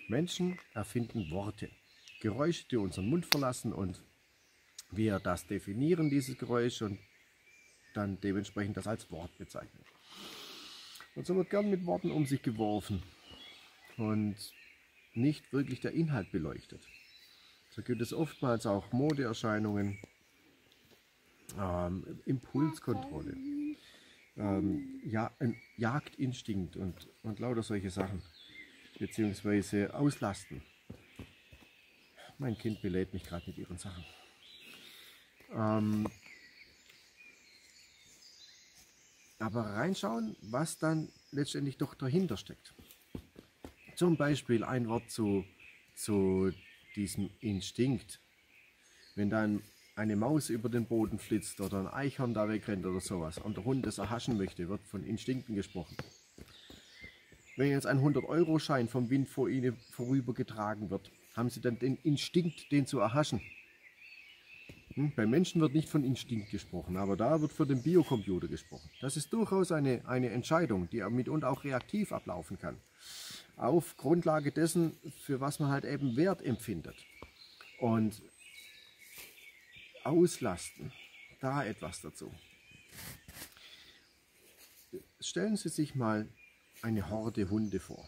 Menschen erfinden Worte, Geräusche, die unseren Mund verlassen und wir das definieren, dieses Geräusch, und dann dementsprechend das als Wort bezeichnen. Und so wird gern mit Worten um sich geworfen und nicht wirklich der Inhalt beleuchtet. So gibt es oftmals auch Modeerscheinungen, Impulskontrolle, Jagdinstinkt und lauter solche Sachen, beziehungsweise Auslasten. Mein Kind belädt mich gerade mit ihren Sachen. Aber reinschauen, was dann letztendlich doch dahinter steckt. Zum Beispiel ein Wort zu diesem Instinkt. Wenn dann eine Maus über den Boden flitzt oder ein Eichhorn da wegrennt oder sowas und der Hund das erhaschen möchte, wird von Instinkten gesprochen. Wenn jetzt ein 100-Euro-Schein vom Wind vor Ihnen vorübergetragen wird, haben Sie dann den Instinkt, den zu erhaschen. Bei Menschen wird nicht von Instinkt gesprochen, aber da wird von dem Biocomputer gesprochen. Das ist durchaus eine Entscheidung, die mitunter auch reaktiv ablaufen kann. Auf Grundlage dessen, für was man halt eben Wert empfindet. Und auslasten, da etwas dazu. Stellen Sie sich mal eine Horde Hunde vor.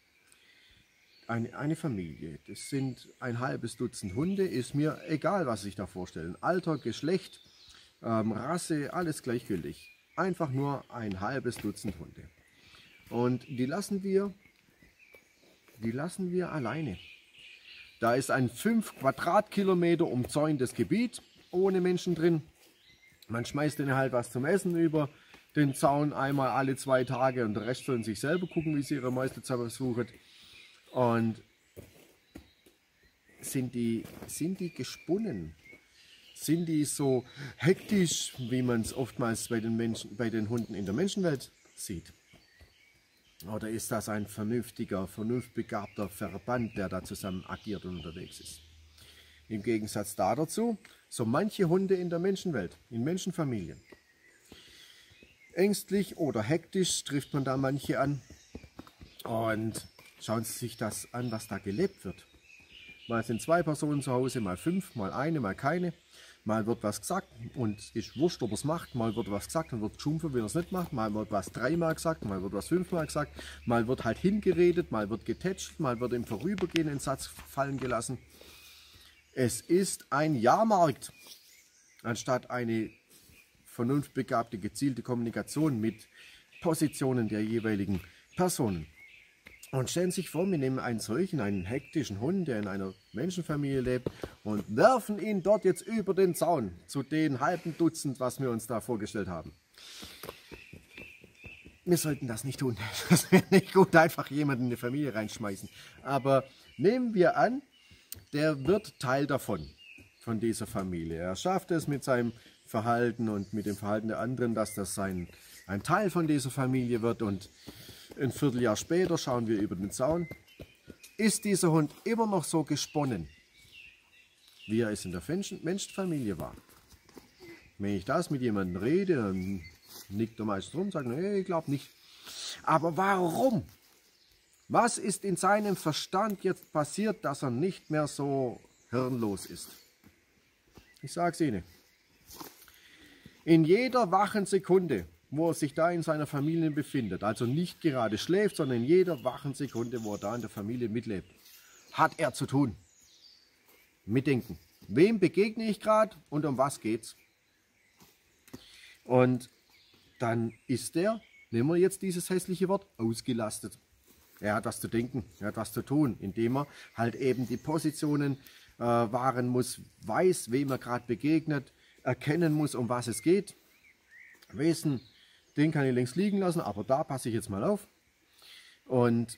Eine Familie, das sind ein halbes Dutzend Hunde, ist mir egal, was Sie sich da vorstellen. Alter, Geschlecht, Rasse, alles gleichgültig. Einfach nur ein halbes Dutzend Hunde. Und die lassen wir alleine. Da ist ein 5 Quadratkilometer umzäuntes Gebiet, ohne Menschen drin. Man schmeißt ihnen halt was zum Essen über den Zaun einmal alle 2 Tage und der Rest sollen sich selber gucken, wie sie ihre Mäuse suchen. Und sind die gesponnen? Sind die so hektisch, wie man es oftmals bei den Hunden in der Menschenwelt sieht? Oder ist das ein vernunftbegabter Verband, der da zusammen agiert und unterwegs ist? Im Gegensatz dazu, so manche Hunde in der Menschenwelt, in Menschenfamilien. Ängstlich oder hektisch trifft man da manche an und schauen Sie sich das an, was da gelebt wird. Mal sind 2 Personen zu Hause, mal 5, mal eine, mal keine. Mal wird was gesagt und ist wurscht, ob er es macht. Mal wird was gesagt und wird geschumpfen, wenn er es nicht macht. Mal wird was 3-mal gesagt, mal wird was 5-mal gesagt. Mal wird halt hingeredet, mal wird getätscht, mal wird im Vorübergehen ein Satz fallen gelassen. Es ist ein Jahrmarkt, anstatt eine vernunftbegabte, gezielte Kommunikation mit Positionen der jeweiligen Personen. Und stellen Sie sich vor, wir nehmen einen hektischen Hund, der in einer Menschenfamilie lebt, und werfen ihn dort jetzt über den Zaun zu den halben Dutzend, was wir uns da vorgestellt haben. Wir sollten das nicht tun. Das wäre nicht gut, einfach jemanden in die Familie reinschmeißen. Aber nehmen wir an, der wird Teil davon, von dieser Familie. Er schafft es mit seinem Verhalten und mit dem Verhalten der anderen, dass das ein Teil von dieser Familie wird, und ein Vierteljahr später schauen wir über den Zaun. Ist dieser Hund immer noch so gesponnen, wie er es in der Menschenfamilie war? Wenn ich das mit jemandem rede, dann nickt er meist rum und sagt, nee, ich glaube nicht. Aber warum? Was ist in seinem Verstand jetzt passiert, dass er nicht mehr so hirnlos ist? Ich sage es Ihnen. In jeder wachen Sekunde, wo er sich da in seiner Familie befindet, also nicht gerade schläft, sondern in jeder wachen Sekunde, wo er da in der Familie mitlebt, hat er zu tun. Mitdenken. Wem begegne ich gerade und um was geht's? Und dann ist er, nehmen wir jetzt dieses hässliche Wort, ausgelastet. Er hat was zu denken, er hat was zu tun, indem er halt eben die Positionen wahren muss, weiß, wem er gerade begegnet, erkennen muss, um was es geht. Wissen, den kann ich längst liegen lassen, aber da passe ich jetzt mal auf. Und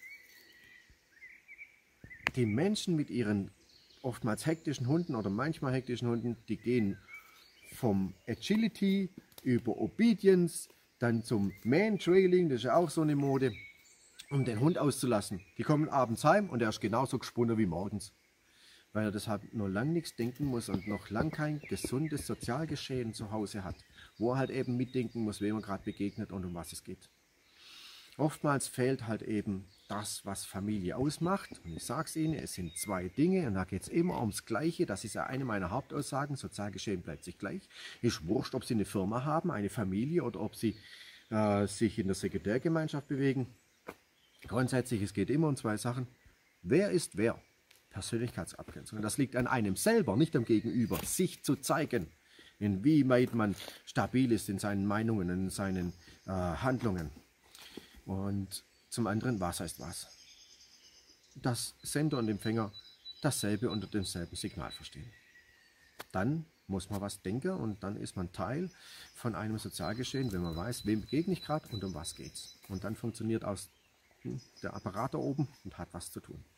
die Menschen mit ihren oftmals hektischen Hunden oder manchmal hektischen Hunden, die gehen vom Agility über Obedience, dann zum Man-Trailing, das ist ja auch so eine Mode, um den Hund auszulassen. Die kommen abends heim und er ist genauso gesponnen wie morgens, weil er deshalb noch lang nichts denken muss und noch lang kein gesundes Sozialgeschehen zu Hause hat, wo er halt eben mitdenken muss, wem er gerade begegnet und um was es geht. Oftmals fehlt halt eben das, was Familie ausmacht. Und ich sage es Ihnen, es sind zwei Dinge und da geht es immer ums Gleiche. Das ist ja eine meiner Hauptaussagen. Sozialgeschehen bleibt sich gleich. Ist wurscht, ob Sie eine Firma haben, eine Familie oder ob Sie sich in der Sekretärgemeinschaft bewegen. Grundsätzlich, es geht immer um zwei Sachen. Wer ist wer? Persönlichkeitsabgrenzung. Das liegt an einem selber, nicht am Gegenüber. Sich zu zeigen, inwieweit man stabil ist in seinen Meinungen, in seinen Handlungen. Und zum anderen, was heißt was? Dass Sender und Empfänger dasselbe unter demselben Signal verstehen. Dann muss man was denken und dann ist man Teil von einem Sozialgeschehen, wenn man weiß, wem begegne ich gerade und um was geht's. Und dann funktioniert aus der Apparat da oben und hat was zu tun.